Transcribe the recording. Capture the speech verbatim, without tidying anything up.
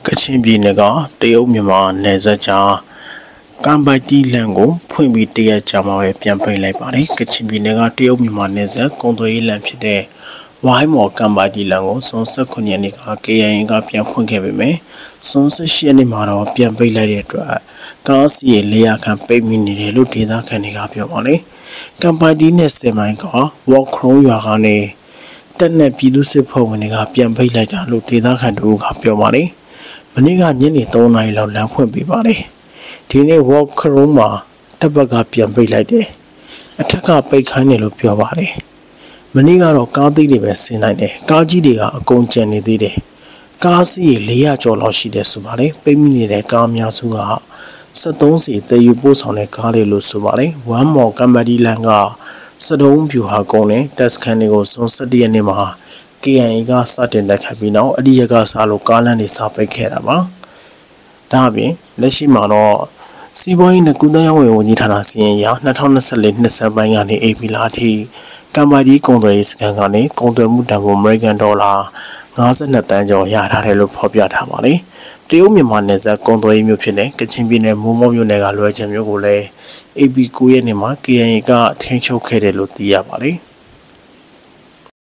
ချင်ပြည်နယ်ကတရုတ်မြန်မာနယ်စပ်ကြားကမ်ပိုက်တီလန်ကိုဖွင့်ပြီးတရက်ကြာမှပဲပြန်ပိတ်လိုက်ပါတယ်။ကချင်ပြည်နယ်ကတရုတ်မြန်မာနယ်စပ်ကုန်သွယ်ရေးလမ်းဖြစ်တဲ့ဝိုင်းမော်ကမ်ပိုက်တီလန်ကိုဇွန်၁၇ရက်နေ့က ကေအိုင်အေ ကပြန်ဖွင့်ခဲ့ပေမဲ့ဇွန်၁၈ရက်နေ့မှာတော့ပြန်ပိတ်လိုက်တဲ့အတွက်ကားစီးလေးရာခန့်ပိတ်မိနေတယ်လို့ဒေသခံတွေကပြောပါတယ်။ကမ်ပိုက်တီနဲ့ဆယ်မိုင်ကဝေါ်ခရုံးရွာကနေတက်နဲ့ပြည်သူစစ်ဖွဲ့ဝင်တွေကပြန်ပိတ်လိုက်တာလို့ဒေသခံတို့ကပြောပါတယ်။မနေ့ကညနေ၃နာရီလောက်လမ်းဖွင့်ပေးပါတယ်။ဒီနေ့ဝေါ်ခရုံးမှာတပ်ဘက်ကပြန်ပိတ်လိုက်တယ်။အထက်ကပိတ်ခိုင်းတယ်လို့ပြောပါတယ်။မနေ့ကတော့ကားသေးတွေပဲဆင်းနိုင်တယ်။ကားကြီးတွေကအကုန်ကျန်နေသေးတယ်။ကားစီးလေးရာကျော်လောက်ရှိတယ်ဆိုပါတယ်။ပိတ်မိနေတဲ့ကားအများစုကစက်သုံးစီတည်ယူပို့ဆောင်တဲ့ကားတွေလို့ဆိုပါတယ်။ဝမ်မော်ကမ်ပိုက်တီလန်ကစတုံးပြူဟာကုန်းနဲ့တက်စကန်တွေကိုဇွန်၁၁ရက်နေ့မှာ ကေအိုင်အေ ကစတင်တိုက်ခိုက်ပြီးနောက်အဒီရကစားလို့ကားလမ်းတွေစပိတ်ခဲ့တာပါ။ဒါအပြင်လက်ရှိမှာတော့စီးပွားရေးနဲ့ကုသရေးဝန်ကြီးဌာနစီရင်ရာ၂၀၂၄နှစ်စပိုင်းကနေအေပီလာအထိကမ်ပိုက်တီကုန်သွယ်ရေးစခန်းကနေကုန်သွယ်မှုတန်ဖိုးအမေရိကန်ဒေါ်လာ၅၂တန်းကျော်ရထားတယ်လို့ဖော်ပြထားပါတယ်။တရုတ်မြန်မာနယ်စပ်ကုန်သွယ်ရေးမျိုးဖြစ်တဲ့ကချင်ပြည်နယ်မိုးမောမြို့နယ်ကလွယ်ချင်မျိုးကိုလည်းအေပီ၉ရက်နေ့မှာ ကေအိုင်အေ ကထိန်းချုပ်ခဲ့တယ်လို့သိရပါတယ်။